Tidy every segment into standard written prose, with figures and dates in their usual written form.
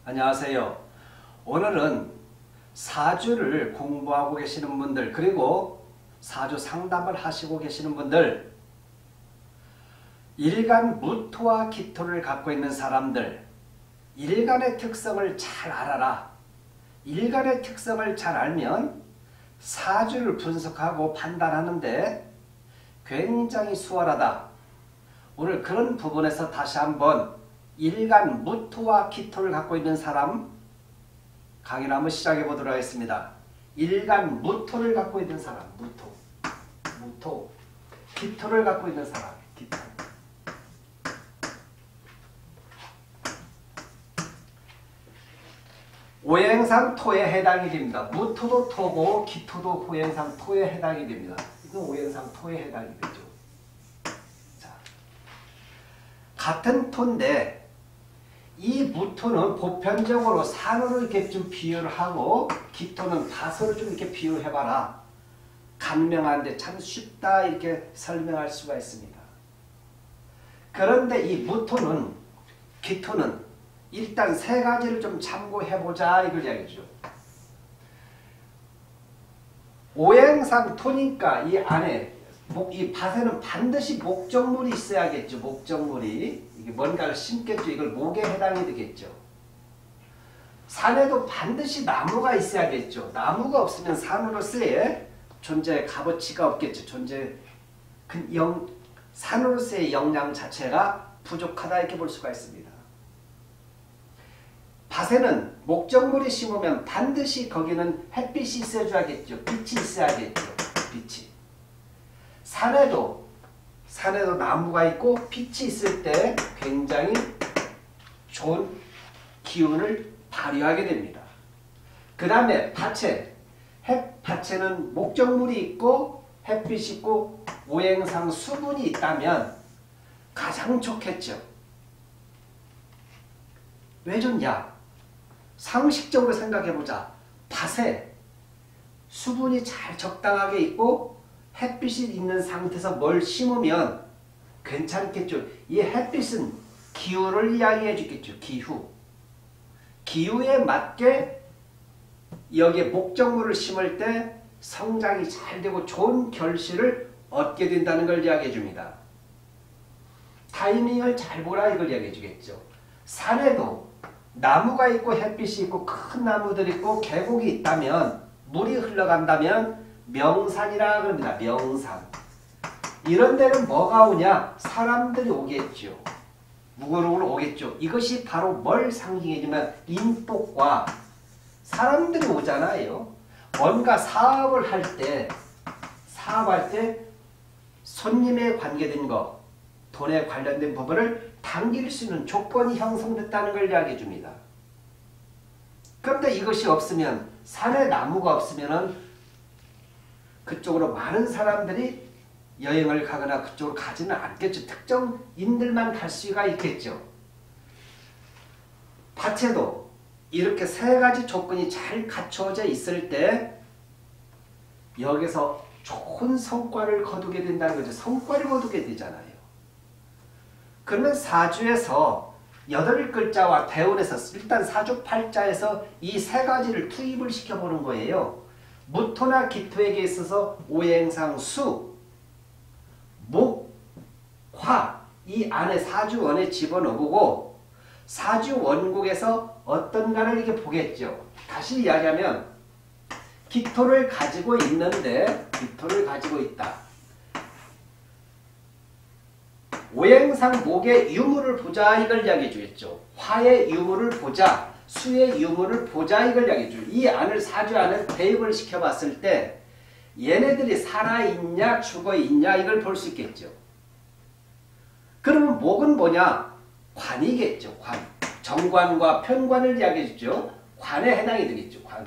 안녕하세요. 오늘은 사주를 공부하고 계시는 분들, 그리고 사주 상담을 하시고 계시는 분들, 일간 무토와 기토를 갖고 있는 사람들, 일간의 특성을 잘 알아라. 일간의 특성을 잘 알면 사주를 분석하고 판단하는데 굉장히 수월하다. 오늘 그런 부분에서 다시 한번 일간 무토와 기토를 갖고 있는 사람 강의를 한번 시작해 보도록 하겠습니다. 일간 무토를 갖고 있는 사람, 무토, 기토를 갖고 있는 사람, 기토. 오행상 토에 해당이 됩니다. 무토도 토고 기토도 오행상 토에 해당이 됩니다. 이건 오행상 토에 해당이 되죠. 자, 같은 토인데 이 무토는 보편적으로 산으로 이렇게 좀 비유를 하고 기토는 밭으로 좀 이렇게 비유해봐라. 간명한데 참 쉽다 이렇게 설명할 수가 있습니다. 그런데 이 무토는 기토는 일단 세 가지를 좀 참고해보자 이걸 이야기죠. 오행상 토니까 이 안에 이 밭에는 반드시 목적물이 있어야겠죠. 목적물이. 이게 뭔가를 심겠죠. 이걸 목에 해당이 되겠죠. 산에도 반드시 나무가 있어야겠죠. 나무가 없으면 산으로서의 존재의 값어치가 없겠죠. 산으로서의 영양 자체가 부족하다 이렇게 볼 수가 있습니다. 밭에는 목적물이 심으면 반드시 거기는 햇빛이 있어야겠죠. 빛이 있어야겠죠. 빛이. 산에도 나무가 있고 빛이 있을 때 굉장히 좋은 기운을 발휘하게 됩니다. 그 다음에 밭에는 목적물이 있고 햇빛이 있고 오행상 수분이 있다면 가장 좋겠죠. 왜 좋냐? 상식적으로 생각해보자. 밭에 수분이 잘 적당하게 있고 햇빛이 있는 상태에서 뭘 심으면 괜찮겠죠. 이 햇빛은 기후를 이야기해 주겠죠. 기후에 맞게 여기에 목적물을 심을 때 성장이 잘 되고 좋은 결실을 얻게 된다는 걸 이야기해 줍니다. 타이밍을 잘 보라 이걸 이야기해 주겠죠. 산에도 나무가 있고 햇빛이 있고 큰 나무들이 있고 계곡이 있다면 물이 흘러간다면 명산이라 그럽니다. 명산. 이런 데는 뭐가 오냐? 사람들이 오겠죠. 무거우로 오겠죠. 이것이 바로 뭘 상징해주면 인복과 사람들이 오잖아요. 뭔가 사업을 할 때 손님에 관계된 거, 돈에 관련된 부분을 당길 수 있는 조건이 형성됐다는 걸 이야기해 줍니다. 그런데 이것이 없으면 산에 나무가 없으면은 그쪽으로 많은 사람들이 여행을 가거나 그쪽으로 가지는 않겠죠. 특정인들만 갈 수가 있겠죠. 밭에도 이렇게 세 가지 조건이 잘 갖춰져 있을 때 여기서 좋은 성과를 거두게 된다는 거죠. 성과를 거두게 되잖아요. 그러면 사주에서 8글자와 대운에서 일단 사주팔자에서 이 세 가지를 투입을 시켜보는 거예요. 무토나 기토에게 있어서 오행상 수, 목, 화 이 안에 사주원에 집어넣고 사주 원국에서 어떤가를 이렇게 보겠죠. 다시 이야기하면 기토를 가지고 있는데 기토를 가지고 있다. 오행상 목의 유무를 보자 이걸 이야기해 주겠죠. 화의 유무를 보자. 수의 유무를 보자 이걸 이야기해 줘. 이 안을 사주 안을 대입을 시켜봤을 때 얘네들이 살아있냐 죽어있냐 이걸 볼 수 있겠죠. 그러면 목은 뭐냐? 관이겠죠. 관. 정관과 편관을 이야기해 주죠. 관에 해당이 되겠죠. 관.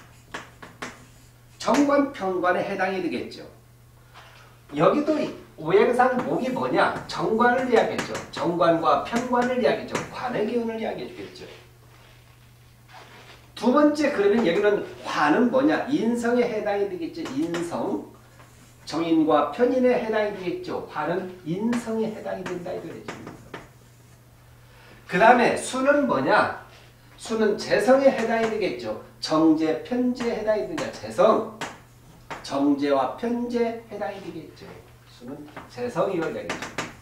정관, 편관에 해당이 되겠죠. 여기도 오행상 목이 뭐냐? 정관을 이야기했죠. 정관과 편관을 이야기했죠. 관의 기운을 이야기해 주겠죠. 두 번째 그러면 여기는 화는 뭐냐? 인성에 해당이 되겠죠. 인성. 정인과 편인에 해당이 되겠죠. 화는 인성에 해당이 된다 이거죠. 그 다음에 수는 뭐냐? 수는 재성에 해당이 되겠죠. 정제, 편제에 해당이 되냐. 재성, 정제와 편제에 해당이 되겠죠. 수는 재성 이걸 얘기죠.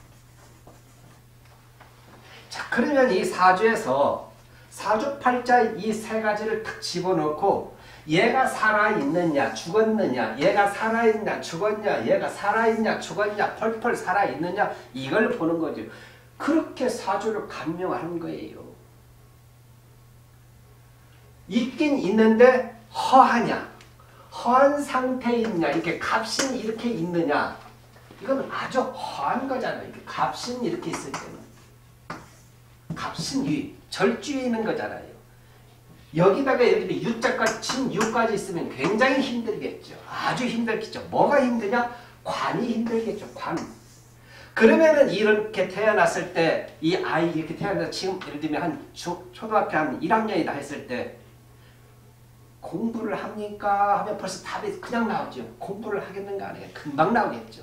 자, 그러면 이 사주에서 사주팔자 이 세 가지를 탁 집어넣고 얘가 살아있느냐 죽었느냐, 얘가 살아있냐 죽었냐, 얘가 살아있냐 죽었냐, 펄펄 살아있느냐 이걸 보는 거죠. 그렇게 사주를 감명하는 거예요. 있긴 있는데 허하냐, 허한 상태에 있냐, 이렇게 값이 이렇게 있느냐, 이건 아주 허한 거잖아요. 이렇게 값이 이렇게 있을 때는 값은 위, 절주에 있는 거잖아요. 여기다가 예를 들면 유자까지 친 유까지 있으면 굉장히 힘들겠죠. 아주 힘들겠죠. 뭐가 힘드냐? 관이 힘들겠죠. 관. 그러면은 이렇게 태어났을 때 이 아이 이렇게 태어나서 지금 예를 들면 한 초등학교 한 1학년이다 했을 때 공부를 합니까? 하면 벌써 답이 그냥 나오죠. 공부를 하겠는가 안 해. 금방 나오겠죠.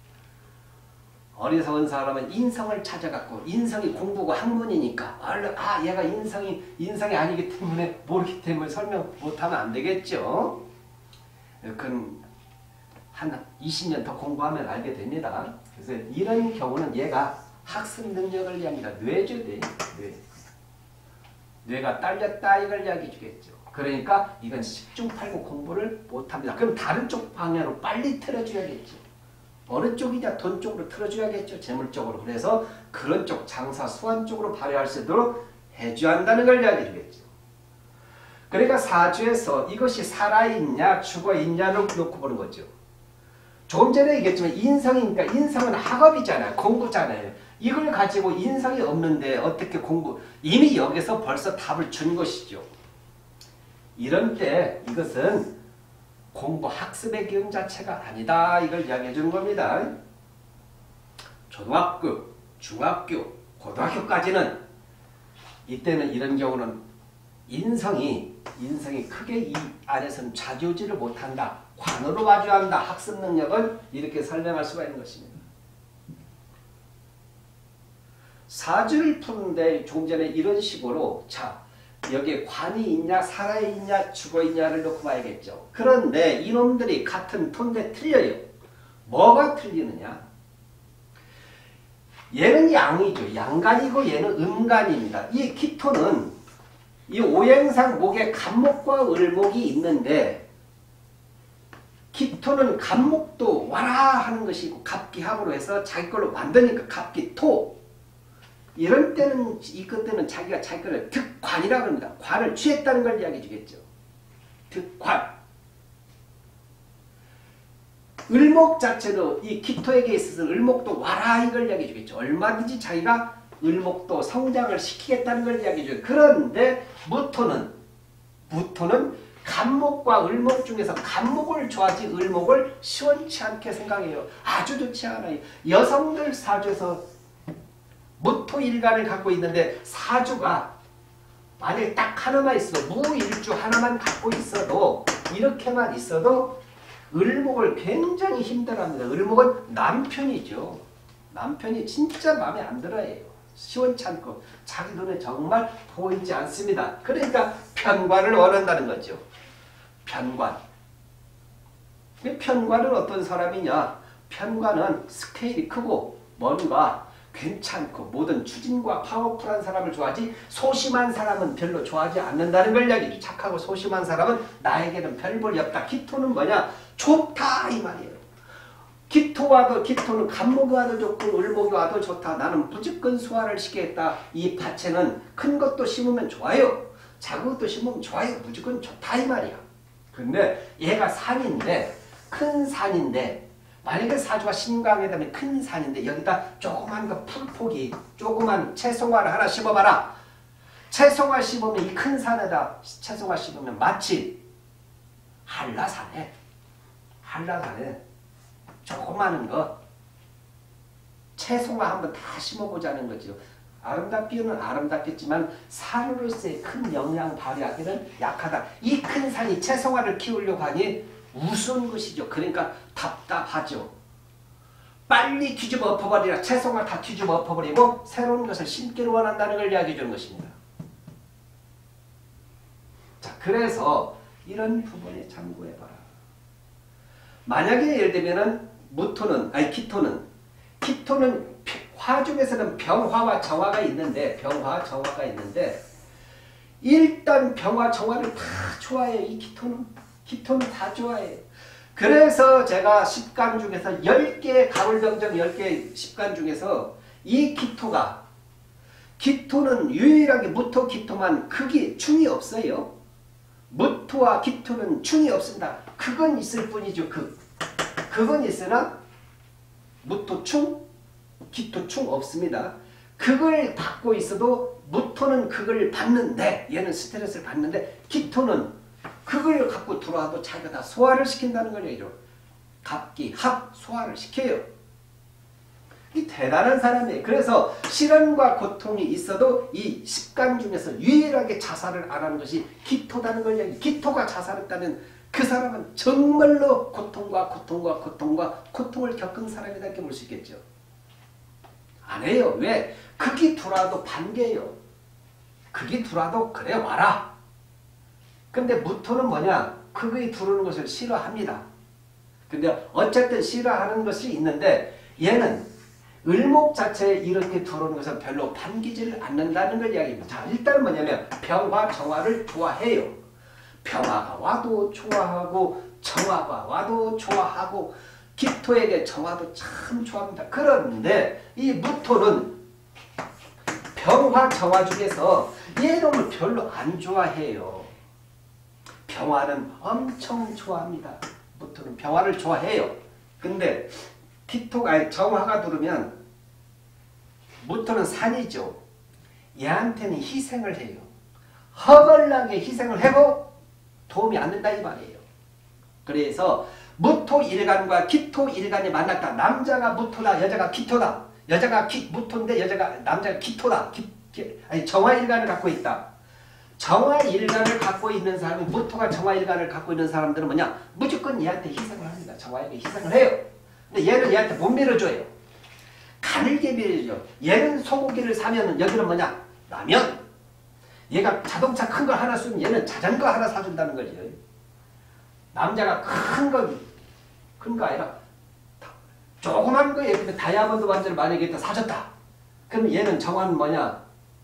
어리석은 사람은 인성을 찾아갖고 인성이 공부고 학문이니까 얼른 얘가 인성이 아니기 때문에 모르기 때문에 설명 못하면 안 되겠죠. 그건 한 20년 더 공부하면 알게 됩니다. 그래서 이런 경우는 얘가 학습 능력을 이야기합니다. 뇌죠, 뇌. 뇌가 딸렸다 이걸 이야기해 주겠죠. 그러니까 이건 10중8구 공부를 못합니다. 그럼 다른 쪽 방향으로 빨리 틀어줘야겠죠. 어느 쪽이냐 돈 쪽으로 틀어줘야겠죠. 재물 쪽으로. 그래서 그런 쪽 장사 수완 쪽으로 발휘할 수 있도록 해줘야 한다는 걸 이야기해 주겠죠. 그러니까 사주에서 이것이 살아있냐 죽어있냐를 놓고 보는 거죠. 조금 전에 얘기했지만 인성이니까 인성은 학업이잖아요. 공부잖아요. 이걸 가지고 인성이 없는데 어떻게 공부. 이미 여기서 벌써 답을 준 것이죠. 이런 때 이것은 공부 학습의 기운 자체가 아니다. 이걸 이야기해 주는 겁니다. 초등학교, 중학교, 고등학교까지는 이때는 이런 경우는 인성이 크게 이 안에서는 좌지우지를 못한다. 관으로 봐줘야 한다. 학습 능력은 이렇게 설명할 수가 있는 것입니다. 사주를 푸는데 조금 전에 이런 식으로 자 여기에 관이 있냐 살아있냐 죽어있냐를 놓고 봐야겠죠. 그런데 이놈들이 같은 톤데 틀려요. 뭐가 틀리느냐. 얘는 양이죠. 양간이고 얘는 음간입니다. 이 기토는 이 오행상 목에 간목과 을목이 있는데 기토는 간목도 와라 하는 것이고 갑기합으로 해서 자기 걸로 만드니까 갑기토. 이런 때는 이것들은 자기가 자기 거를 득관이라고 합니다. 관을 취했다는 걸 이야기해 주겠죠. 득관. 을목 자체도 이 기토에게 있어서 을목도 와라 이걸 이야기해 주겠죠. 얼마든지 자기가 을목도 성장을 시키겠다는 걸 이야기해 줘요. 그런데 무토는 간목과 을목 중에서 간목을 좋아하지 을목을 시원치 않게 생각해요. 아주 좋지 않아요. 여성들 사주에서 무토일간을 갖고 있는데 사주가 만약에 딱 하나만 있어도 무일주 하나만 갖고 있어도 이렇게만 있어도 을목을 굉장히 힘들어합니다. 을목은 남편이죠. 남편이 진짜 마음에 안 들어요. 시원치 않고 자기 눈에 정말 보이지 않습니다. 그러니까 편관을 원한다는 거죠. 편관. 편관은 어떤 사람이냐. 편관은 스케일이 크고 뭔가 괜찮고 모든 추진과 파워풀한 사람을 좋아하지 소심한 사람은 별로 좋아하지 않는다는 걸 이야기해요. 착하고 소심한 사람은 나에게는 별 볼이 없다. 기토는 뭐냐? 좋다 이 말이에요. 기토는 간목이 와도 좋고 을목이 와도 좋다. 나는 무조건 소화를 시키겠다. 이 밭에는 큰 것도 심으면 좋아요. 작은 것도 심으면 좋아요. 무조건 좋다 이 말이야. 근데 얘가 산인데 큰 산인데 만약에 사주가 신강에 되면 큰 산인데 여기다 조그만 그 풀포기 조그만 채송화를 하나 심어봐라. 채송화 심으면 이 큰 산에다 채송화 심으면 마치 한라산에 조그마한 거 채송화 한번 다 심어보자는 거죠. 아름답기는 아름답겠지만 산으로서의 큰 영향 발휘하기는 약하다. 이 큰 산이 채송화를 키우려고 하니 우스운 것이죠. 그러니까 답답하죠. 빨리 뒤집어 엎어버리라. 채송화 다 뒤집어 엎어버리고 새로운 것을 심기를 원한다는 걸 이야기해 주는 것입니다. 자, 그래서 이런 부분에 참고해봐라. 만약에 예를 들면은 기토는 화 중에서는 병화와 정화가 있는데 일단 병화 정화를 다 좋아해요. 이 기토는 다 좋아해요. 그래서 제가 10간 중에서 10개 가불병정 10개 10간 중에서 이 기토는 유일하게 무토 기토만 극이 충이 없어요. 무토와 기토는 충이 없습니다. 극은 있을 뿐이죠. 극은 있으나 무토충, 기토충 없습니다. 극을 받고 있어도 무토는 극을 받는데 얘는 스트레스를 받는데 기토는 극을 갖고 들어와도 자기가 다 소화를 시킨다는 거죠. 갑기, 합, 소화를 시켜요. 이 대단한 사람이에요. 그래서 시련과 고통이 있어도 이 10간 중에서 유일하게 자살을 안 하는 것이 기토다는 걸 얘기해요. 기토가 자살했다면 그 사람은 정말로 고통을 겪은 사람이다 이렇게 볼 수 있겠죠. 안 해요. 왜? 극이 들어와도 반겨요. 극이 들어와도 그래 와라. 근데 무토는 뭐냐? 극이 들어오는 것을 싫어합니다. 근데 어쨌든 싫어하는 것이 있는데 얘는 을목 자체에 이렇게 들어오는 것은 별로 반기지를 않는다는 걸 이야기합니다. 자, 일단은 뭐냐면 병화, 정화를 좋아해요. 병화가 와도 좋아하고 정화가 와도 좋아하고 기토에게 정화도 참 좋아합니다. 그런데 이 무토는 병화, 정화 중에서 얘놈을 별로 안 좋아해요. 병화는 엄청 좋아합니다. 무토는 병화를 좋아해요. 근데 정화가 들으면 무토는 산이죠. 얘한테는 희생을 해요. 허벌나게 희생을 해도 도움이 안 된다 이 말이에요. 그래서 무토 일간과 기토 일간이 만났다. 남자가 무토다. 여자가 기토다. 여자가 무토인데 남자가 기토다. 정화 일간을 갖고 있다. 정화 일간을 갖고 있는 사람이 무토가 정화 일간을 갖고 있는 사람들은 뭐냐? 무조건 얘한테 희생을 합니다. 정화에게 희생을 해요. 근데 얘는 얘한테 못 밀어줘요. 가늘게 밀어줘. 얘는 소고기를 사면은 여기는 뭐냐? 라면. 얘가 자동차 큰 거 하나 쓰면 얘는 자전거 하나 사준다는 거죠. 남자가 큰 거 아니라 조그만 거에 다이아몬드 반지를 만약에 사줬다. 그럼 얘는 정화는 뭐냐?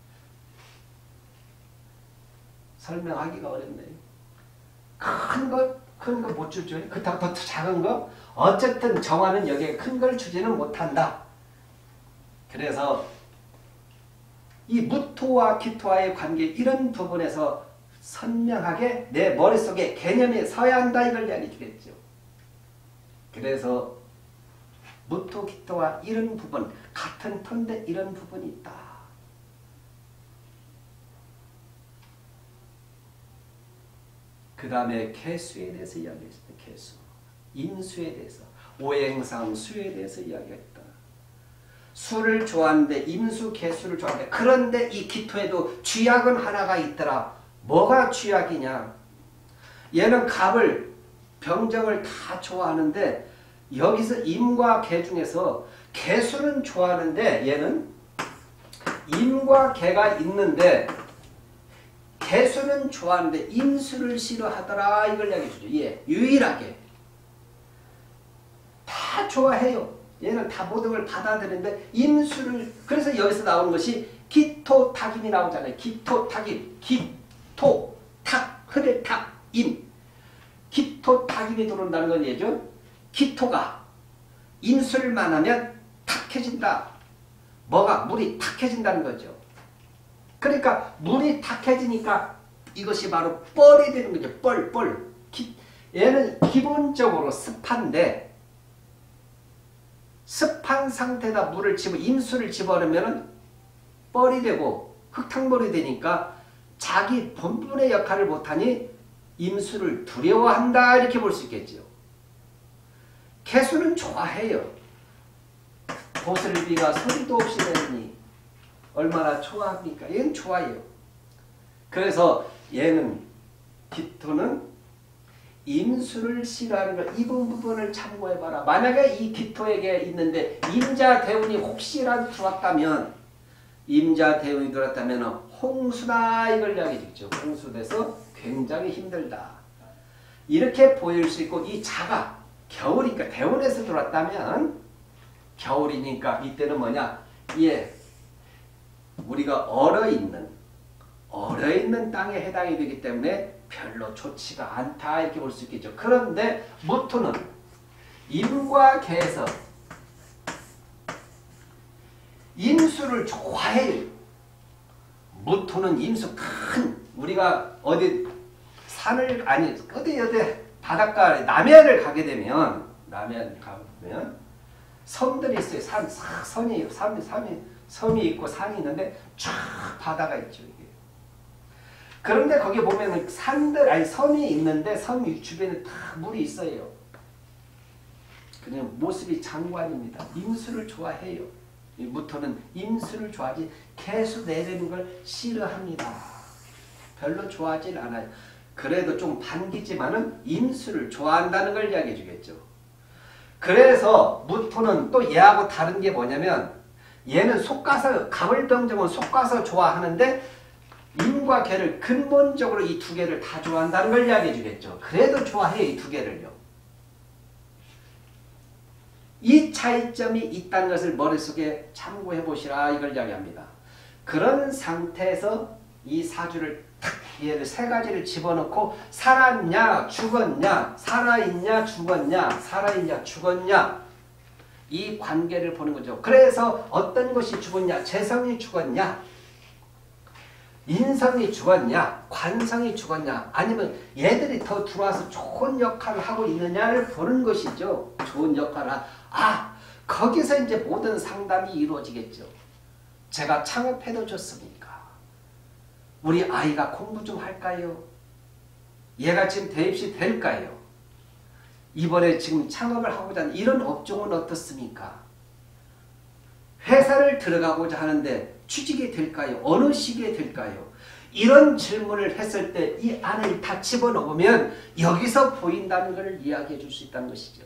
설명하기가 어렵네요. 큰 거 못 주죠. 그렇다고 더 작은 거? 어쨌든 정화는 여기에 큰 걸 주지는 못한다. 그래서 이 무토와 기토와의 관계 이런 부분에서 선명하게 내 머릿속에 개념이 서야 한다 이걸 이야기해 주겠죠. 그래서 무토, 기토와 이런 부분 같은 톤데 이런 부분이 있다. 그 다음에 개수에 대해서 이야기했습니다. 개수. 인수에 대해서. 오행상 수에 대해서 이야기했다. 수를 좋아하는데 임수, 개수를 좋아하는데 그런데 이 기토에도 쥐약은 하나가 있더라. 뭐가 쥐약이냐? 얘는 갑을, 병정을 다 좋아하는데 여기서 임과 개 중에서 개수는 좋아하는데 얘는 임과 개가 있는데 개수는 좋아하는데 임수를 싫어하더라. 이걸 이야기해 주죠. 예, 유일하게. 다 좋아해요. 얘는 다 모든 걸 받아들이는데 임수를 그래서 여기서 나오는 것이 기토탁임이 나오잖아요. 기토탁임. 기토탁. 흐대탁. 임. 기토탁임이 들어온다는 건 얘죠. 기토가 임술만 하면 탁해진다. 뭐가? 물이 탁해진다는 거죠. 그러니까 물이 탁해지니까 이것이 바로 뻘이 되는 거죠. 뻘. 얘는 기본적으로 습한데 습한 상태에다 물을 임수를 집어넣으면 뻘이 되고 흙탕물이 되니까 자기 본분의 역할을 못하니 임수를 두려워한다 이렇게 볼 수 있겠죠. 개수는 좋아해요. 보슬비가 소리도 없이 내니 얼마나 좋아합니까? 얘는 좋아해요. 그래서 얘는 기토는 임수를 싫어하는 것, 이 부분을 참고해봐라. 만약에 이 기토에게 있는데 임자대운이 혹시라도 들어왔다면 홍수다 이걸 이야기해 주죠. 홍수돼서 굉장히 힘들다. 이렇게 보일 수 있고 이 자가 겨울이니까 대원에서 들어왔다면 겨울이니까 이때는 뭐냐? 예, 우리가 얼어있는 땅에 해당이 되기 때문에 별로 좋지가 않다 이렇게 볼 수 있겠죠. 그런데 무토는 임과 개에서 임수를 좋아해요. 무토는 임수 큰 우리가 어디 산을 아니 어디 바닷가 남해안을 가게 되면 섬들이 있어요. 섬이 있고 산이 있는데 쫙 바다가 있죠. 이게. 그런데 거기 보면은 섬이 있는데 섬 주변에 다 물이 있어요. 그냥 모습이 장관입니다. 임수를 좋아해요. 이 무토는 임수를 좋아하지 개수 내리는 걸 싫어합니다. 별로 좋아하진 않아요. 그래도 좀 반기지만은 임수를 좋아한다는 걸 이야기해 주겠죠. 그래서 무토는 또 얘하고 다른 게 뭐냐면 얘는 속가서 가물병정은 속가서 좋아하는데 임과 개를 근본적으로 이 두 개를 다 좋아한다는 걸 이야기해 주겠죠. 그래도 좋아해 이 두 개를요. 이 차이점이 있다는 것을 머릿속에 참고해 보시라 이걸 이야기합니다. 그런 상태에서 이 사주를 탁 얘를 세 가지를 집어넣고 살았냐 죽었냐 살아있냐 죽었냐 살아있냐 죽었냐 이 관계를 보는 거죠. 그래서 어떤 것이 죽었냐 재성이 죽었냐 인성이 죽었냐 관성이 죽었냐 아니면 얘들이 더 들어와서 좋은 역할을 하고 있느냐를 보는 것이죠. 좋은 역할을 거기서 이제 모든 상담이 이루어지겠죠. 제가 창업해도 좋습니까? 우리 아이가 공부 좀 할까요? 얘가 지금 대입시 될까요? 이번에 지금 창업을 하고자 하는 이런 업종은 어떻습니까? 회사를 들어가고자 하는데 취직이 될까요? 어느 시기에 될까요? 이런 질문을 했을 때 이 안을 다 집어넣으면 여기서 보인다는 것을 이야기해 줄 수 있다는 것이죠.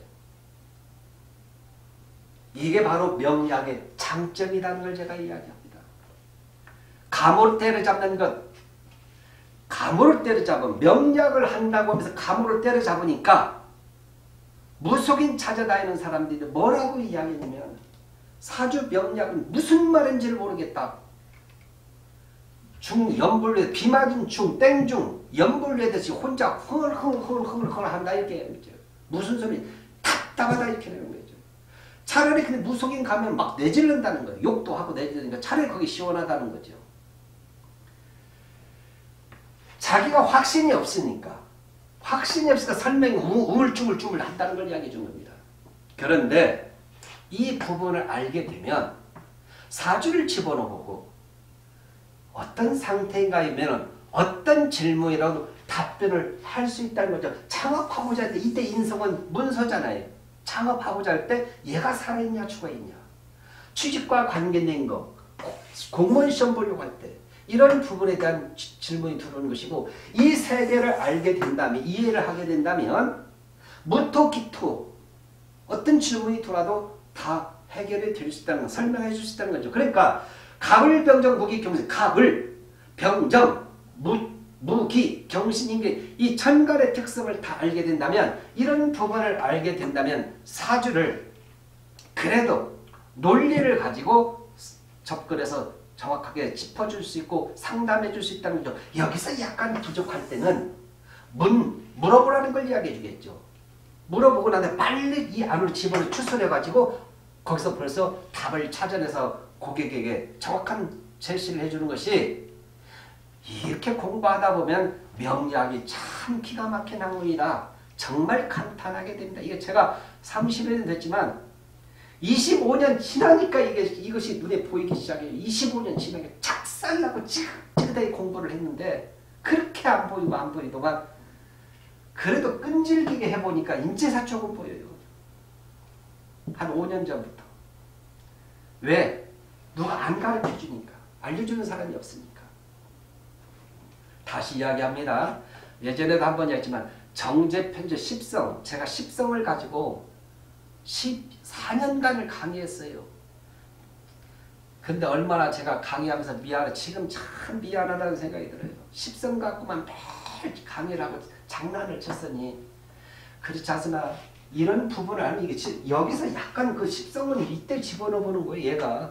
이게 바로 명리학의 장점이라는 걸 제가 이야기합니다. 가물을 때려잡는 것, 가물을 때려잡은 명리학을 한다고 하면서 가물을 때려잡으니까 무속인 찾아다니는 사람들이 뭐라고 이야기하냐면 사주 명리학은 무슨 말인지를 모르겠다. 연불 비 맞은 중 땡중 연불내듯이 혼자 흥얼흥얼 한다 이렇게 무슨 소리 답답하다 이렇게 되는 거죠. 차라리 근데 무속인 가면 막 내질른다는 거예요. 욕도 하고 내지르니까 차라리 거기 시원하다는 거죠. 자기가 확신이 없으니까 설명이 우물쭈물쭈물 한다는 걸 이야기해 준 겁니다. 그런데 이 부분을 알게 되면 사주를 집어넣고 어떤 상태인가 하면 어떤 질문이라도 답변을 할 수 있다는 거죠. 창업하고자 할 때 이때 인성은 문서잖아요. 창업하고자 할 때 얘가 살아있냐 죽어있냐 취직과 관계된 거 공무원 시험 보려고 할 때 이런 부분에 대한 질문이 들어오는 것이고 이 세계를 알게 된다면 이해를 하게 된다면 무토 기토 어떤 질문이 들어와도 다 해결이 될 수 있다는 거 설명해 줄 수 있다는 거죠. 그러니까 갑을 병정 무기 경신 갑을 병정 무기 경신인계 이 천간의 특성을 다 알게 된다면 이런 부분을 알게 된다면 사주를 그래도 논리를 가지고 접근해서 정확하게 짚어줄 수 있고 상담해 줄 수 있다는 거죠. 여기서 약간 부족할 때는 물어보라는 걸 이야기해 주겠죠. 물어보고 나서 빨리 이 안으로 집어넣어 추설해 가지고 거기서 벌써 답을 찾아내서 고객에게 정확한 제시를 해주는 것이 이렇게 공부하다 보면 명리학이 참 기가 막힌 학문이다. 정말 감탄하게 됩니다. 이게 제가 30여 년 됐지만 25년 지나니까 이것이 눈에 보이기 시작해요. 25년 지나니까 착살나고 찌긋찌긋하게 공부를 했는데 그렇게 안 보이더만 그래도 끈질기게 해보니까 인체사적으로 보여요. 한 5년 전부터. 왜? 누가 안 가르쳐주니까. 알려주는 사람이 없으니까. 다시 이야기합니다. 예전에도 한번 이야기했지만 정제편제 10성 제가 10성을 가지고 14년간을 강의했어요. 근데 얼마나 제가 강의하면서 지금 참 미안하다는 생각이 들어요. 십성 갖고만 매일 강의를 하고 장난을 쳤으니 그렇지 않으나 이런 부분을 알면 이게 여기서 약간 그 십성은 이때 집어넣어보는 거예요. 얘가.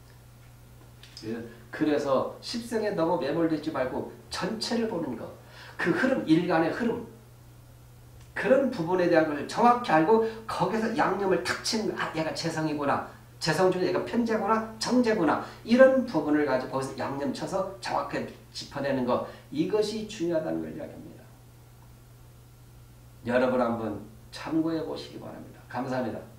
그래서 십성에 너무 매몰되지 말고 전체를 보는 거. 그 흐름, 일간의 흐름. 그런 부분에 대한 걸 정확히 알고 거기서 양념을 탁 치는 거. 얘가 재성이구나. 재성 중에 얘가 편재구나. 정재구나. 이런 부분을 가지고 거기서 양념 쳐서 정확하게 짚어내는 거. 이것이 중요하다는 걸 이야기합니다. 여러분 한번 참고해 보시기 바랍니다. 감사합니다.